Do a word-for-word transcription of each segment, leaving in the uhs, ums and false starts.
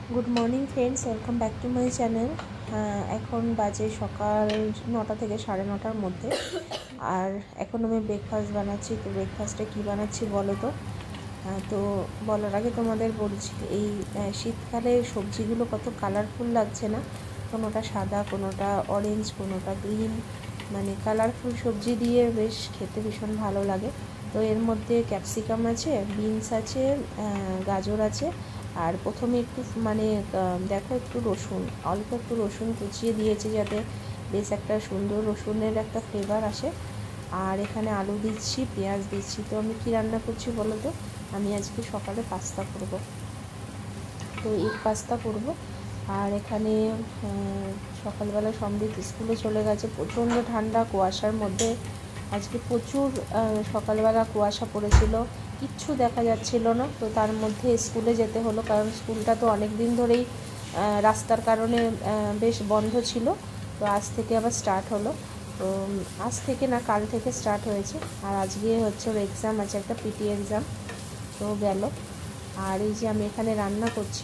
Good morning friends, welcome back to my channel. এখন বাজে সকাল নটা থেকে সাড়ে নটার মধ্যে। আর এখন আমি ব্রেকফাস্ট বানাচ্ছি। তো ব্রেকফাস্টে কী বানাচ্ছি বলো তো। তো বলার আগে তোমাদের বলছি, এই শীতকালে সবজিগুলো কত কালারফুল লাগছে না? কোনোটা সাদা, কোনোটা অরেঞ্জ, কোনোটা গ্রিন, মানে কালারফুল সবজি দিয়ে বেশ খেতে ভীষণ ভালো লাগে। তো এর মধ্যে ক্যাপসিকাম আছে, বিনস আছে, গাজর আছে, আর প্রথমে একটু মানে দেখো একটু রসুন, অল্প একটু রসুন কুচিয়ে দিয়েছি যাতে বেশ একটা সুন্দর রসুনের একটা ফ্লেভার আসে। আর এখানে আলু দিচ্ছি, পেঁয়াজ দিচ্ছি। তো আমি কী রান্না করছি বলো তো? আমি আজকে সকালে পাস্তা করব। তো এগ পাস্তা করব। আর এখানে সকালবেলা সমৃদ্ধ স্কুলে চলে গেছে। প্রচণ্ড ঠান্ডা, কুয়াশার মধ্যে আজকে প্রচুর সকালবেলা কুয়াশা পড়েছিল, কিচ্ছু দেখা যাচ্ছিল না। তো তার মধ্যে স্কুলে যেতে হলো, কারণ স্কুলটা তো অনেক দিন ধরেই রাস্তার কারণে বেশ বন্ধ ছিল। তো আজ থেকে আবার স্টার্ট হলো। তো আজ থেকে না, কাল থেকে স্টার্ট হয়েছে। আর আজকে হচ্ছে ওর এক্সাম আছে, একটা পিটি এক্সাম। তো গেল। আর এই যে আমি এখানে রান্না করছি।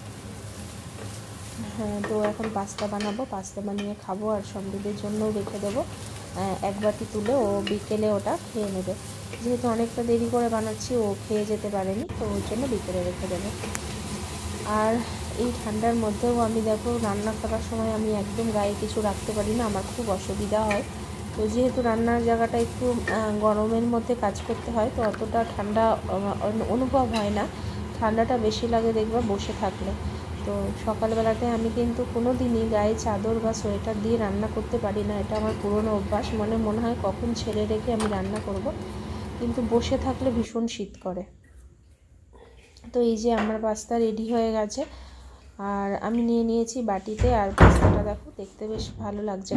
হ্যাঁ, তো এখন পাস্তা বানাবো, পাস্তা বানিয়ে খাবো। আর সমৃদ্ধের জন্যও রেখে দেবো এক বাটি তুলে, ও বিকেলে ওটা খেয়ে নেবে। যেহেতু অনেকটা দেরি করে বানাচ্ছি, ও খেয়ে যেতে পারেনি, তো ওর জন্য বিকেলে রেখে দেবো। আর এই ঠান্ডার মধ্যেও আমি দেখো রান্না করার সময় আমি একদম গায়ে কিছু রাখতে পারি না, আমার খুব অসুবিধা হয়। তো যেহেতু রান্নার জায়গাটা একটু গরমের মধ্যে কাজ করতে হয়, তো অতটা ঠান্ডা অনুভব হয় না। ঠান্ডাটা বেশি লাগে দেখবা বসে থাকলে। তো সকালবেলাতে আমি কিন্তু কোনো দিনই গায়ে চাদর বা সোয়েটার দিয়ে রান্না করতে পারি না, এটা আমার পুরনো অভ্যাস। মনে মনে হয় কখন ছেড়ে রেখে আমি রান্না করব, কিন্তু বসে থাকলে ভীষণ শীত করে। তো এই যে আমার পাস্তা রেডি হয়ে গেছে, আর আমি নিয়ে নিয়েছি বাটিতে। আর পাস্তাটা দেখো দেখতে বেশ ভালো লাগছে।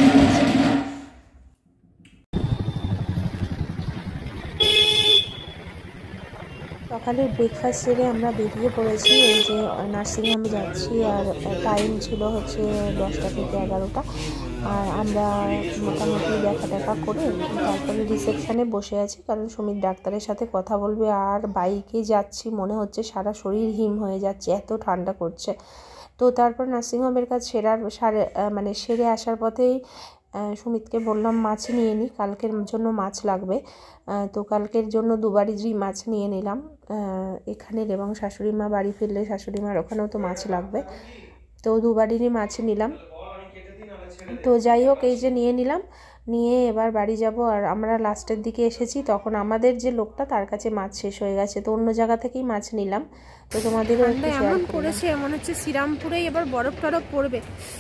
সকালের ব্রেকফাস্ট সেরে আমরা বেরিয়ে পড়েছি। এই যে নার্সিংহোমে যাচ্ছি, আর টাইম ছিল হচ্ছে দশটা থেকে এগারোটা। আর আমরা মোটামুটি দেখা দেখা করে তারপরে রিসেপশানে বসে আছি, কারণ সুমিত ডাক্তারের সাথে কথা বলবে। আর বাইকে যাচ্ছি, মনে হচ্ছে সারা শরীর হিম হয়ে যাচ্ছে, এত ঠান্ডা করছে। তো তারপর নার্সিংহোমের কাজ সেরার সারে মানে সেরে আসার পথেই সুমিতকে বললাম মাছ নিয়ে নিই, কালকের জন্য মাছ লাগবে। তো কালকের জন্য দুবারই মাছ নিয়ে নিলাম এখানে, এবং শাশুড়ি মা বাড়ি ফিরলে শাশুড়ি মার ওখানেও তো মাছ লাগবে। তো দুবারই মাছ নিলাম। তো যাই হোক, এই যে নিয়ে নিলাম, নিয়ে এবার বাড়ি যাব। আর আমরা লাস্টের দিকে এসেছি, তখন আমাদের যে লোকটা তার কাছে মাছ শেষ হয়ে গেছে, তো অন্য জায়গা থেকেই মাছ নিলাম। তো তোমাদেরও একটু শেয়ার করেছে। এমন হচ্ছে শ্রীরামপুরেই এবার বরফ টরফ পড়বে।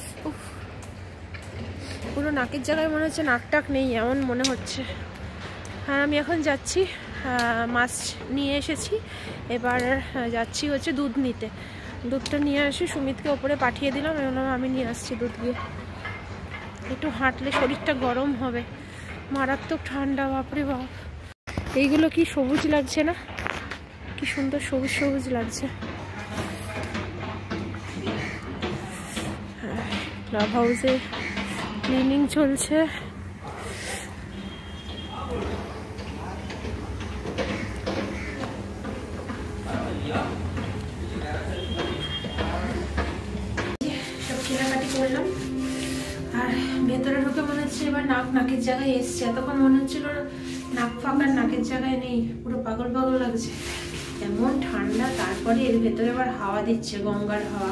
পুরো নাকের জায়গায় মনে হচ্ছে নাক টাক নেই, এমন মনে হচ্ছে। হ্যাঁ, আমি এখন যাচ্ছি, মাছ নিয়ে এসেছি, এবার যাচ্ছি হচ্ছে দুধ নিতে। দুধটা নিয়ে আসি, সুমিতকে ওপরে পাঠিয়ে দিলাম, এবং আমি নিয়ে আসছি দুধ গিয়ে। একটু হাঁটলে শরীরটা গরম হবে, মারাত্মক ঠান্ডা, বাপরে বাপ। এইগুলো কি সবুজ লাগছে না? কি সুন্দর সবুজ সবুজ লাগছে। ক্লাব হাউসে ক্লিনিং চলছে। সব কেনাকাটি করলাম, আর ভেতরে ঢুকে মনে হচ্ছে এবার নাক নাকের জায়গায় এসছে। এতক্ষণ মনে হচ্ছিল নাক ফাঁকার নাকের জায়গায় নেই, পুরো পাগল পাগল লাগছে, এমন ঠান্ডা। তারপরে এর ভেতরে আবার হাওয়া দিচ্ছে, গঙ্গার হাওয়া।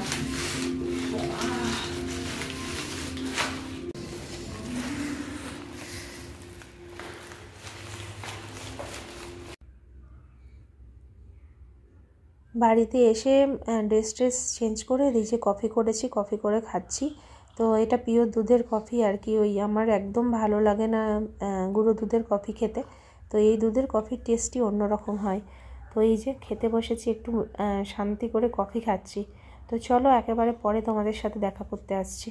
বাড়িতে এসে ড্রেস ট্রেস চেঞ্জ করে এই যে কফি করেছি, কফি করে খাচ্ছি। তো এটা পিওর দুধের কফি আর কি, ওই আমার একদম ভালো লাগে না গুঁড়ো দুধের কফি খেতে। তো এই দুধের কফির টেস্টই অন্যরকম হয়। তো এই যে খেতে বসেছি, একটু শান্তি করে কফি খাচ্ছি। তো চলো একেবারে পরে তোমাদের সাথে দেখা করতে আসছি।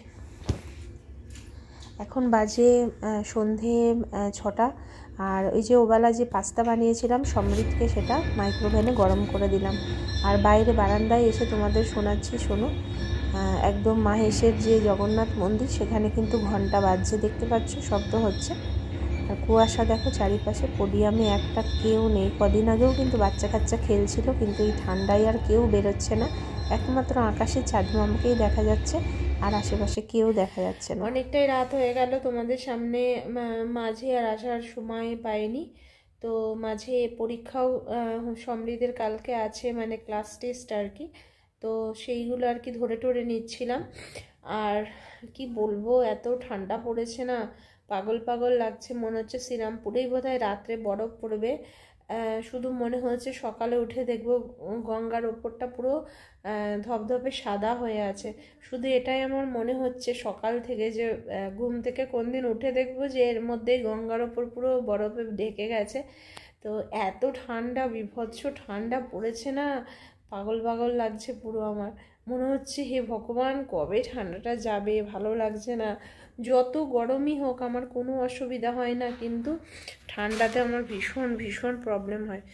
এখন বাজে সন্ধে ছটা। আর ওই যে ওবেলা যে পাস্তা বানিয়েছিলাম সমৃদ্ধকে, সেটা মাইক্রোওভেনে গরম করে দিলাম। আর বাইরে বারান্দায় এসে তোমাদের শোনাচ্ছি, শোনো। একদম মাহেশের যে জগন্নাথ মন্দির, সেখানে কিন্তু ঘন্টা বাজছে, দেখতে পাচ্ছ, শব্দ হচ্ছে। আর কুয়াশা দেখো চারিপাশে, পোডিয়ামে একটা কেউ নেই। কদিন আগেও কিন্তু বাচ্চা কাচ্চা খেলছিল, কিন্তু এই ঠান্ডায় আর কেউ বেরোচ্ছে না। একমাত্র আকাশের চাঁদ মামাকেই দেখা যাচ্ছে, আর আশেপাশে কেউ দেখা যাচ্ছে না। অনেকটাই রাত হয়ে গেল, তোমাদের সামনে মাঝে আর আসার সময় পাইনি। তো মাঝে পরীক্ষাও সমৃদ্ধের কালকে আছে, মানে ক্লাস টেস্ট আর কি, তো সেইগুলো আর কি ধরে টরে নিচ্ছিলাম। আর কি বলবো, এত ঠান্ডা পড়েছে না, পাগল পাগল লাগছে, মনে হচ্ছে শ্রীরামপুরেই বোধহয় রাত্রে বরফ পড়বে। শুধু মনে হচ্ছে সকালে উঠে দেখবো গঙ্গার ওপরটা পুরো ধপধপে সাদা হয়ে আছে। শুধু এটাই আমার মনে হচ্ছে সকাল থেকে, যে ঘুম থেকে কোন দিন উঠে দেখবো যে এর মধ্যেই গঙ্গার ওপর পুরো বরফে ঢেকে গেছে। তো এত ঠান্ডা, বিভৎস ঠান্ডা পড়েছে না, পাগল পাগল লাগছে পুরো। আমার মনে হচ্ছে হে ভগবান, কবে ঠান্ডাটা যাবে, ভালো লাগছে না। যত গরমই হোক আমার কোনো অসুবিধা হয় না, কিন্তু ঠান্ডাতে আমার ভীষণ ভীষণ প্রবলেম হয়।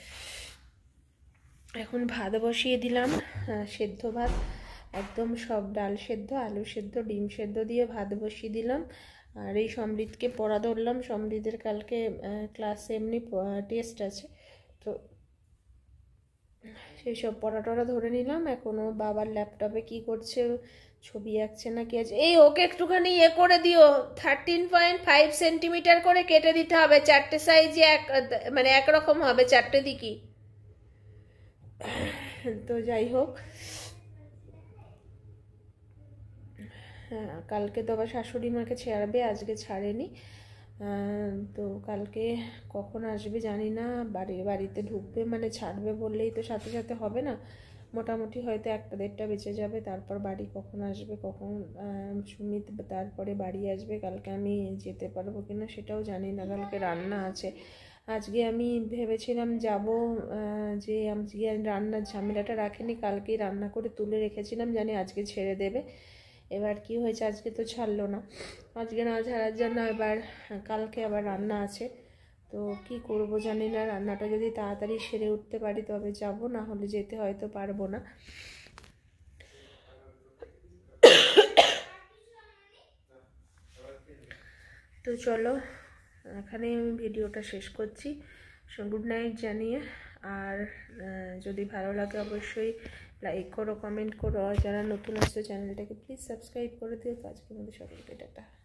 এখন ভাত বসিয়ে দিলাম, সেদ্ধ ভাত, একদম সব ডাল সেদ্ধ, আলু সেদ্ধ, ডিম সেদ্ধ দিয়ে ভাত বসিয়ে দিলাম। আর এই সমৃদ্ধকে পড়া ধরলাম, সমৃদ্ধের কালকে ক্লাসে এমনি টেস্ট আছে, তো সেই সব পড়া টড়া ধরে নিলাম। এখনও বাবার ল্যাপটপে কি করছে, ছবি আঁকছে না কি আছে। এই ওকে একটুখানি ইয়ে করে দিও, থার্টিন পয়েন্ট ফাইভ সেন্টিমিটার করে কেটে দিতে হবে, চারটে সাইজে এক, মানে একরকম হবে চারটে দিকই। তো যাই হোক, হ্যাঁ কালকে তো আবার শাশুড়ি মাকে ছাড়বে, আজকে ছাড়েনি। তো কালকে কখন আসবে জানি না, বাড়ি বাড়িতে ঢুকবে মানে ছাড়বে বললেই তো সাথে সাথে হবে না, মোটামুটি হয়তো একটা দেড়টা বেঁচে যাবে। তারপর বাড়ি কখন আসবে, কখন সুমিত তারপরে বাড়ি আসবে, কালকে আমি যেতে পারবো কিনা সেটাও জানি না। কালকে রান্না আছে, আজকে আমি ভেবেছিলাম যাব, যে আজকে রান্নার ঝামেলাটা রাখিনি, কালকেই রান্না করে তুলে রেখেছিলাম, জানি আজকে ছেড়ে দেবে। এবার কি হয়েছে, আজকে তো ছাড়লো না, আজকে না ছাড়ার জন্য এবার কালকে আবার রান্না আছে। তো কি করব জানি না, রান্নাটা যদি তাড়াতাড়ি সেরে উঠতে পারি তবে যাব, না হলে যেতে হয়তো পারবো না। তো চলো, এখানে আমি ভিডিওটা শেষ করছি, গুড নাইট জানিয়ে। আর যদি ভালো লাগে অবশ্যই লাইক করো, কমেন্ট করো, আর যারা নতুন আসছে চ্যানেলটাকে প্লিজ সাবস্ক্রাইব করে দিও। তো আজকের মধ্যে সকলকে টাটা।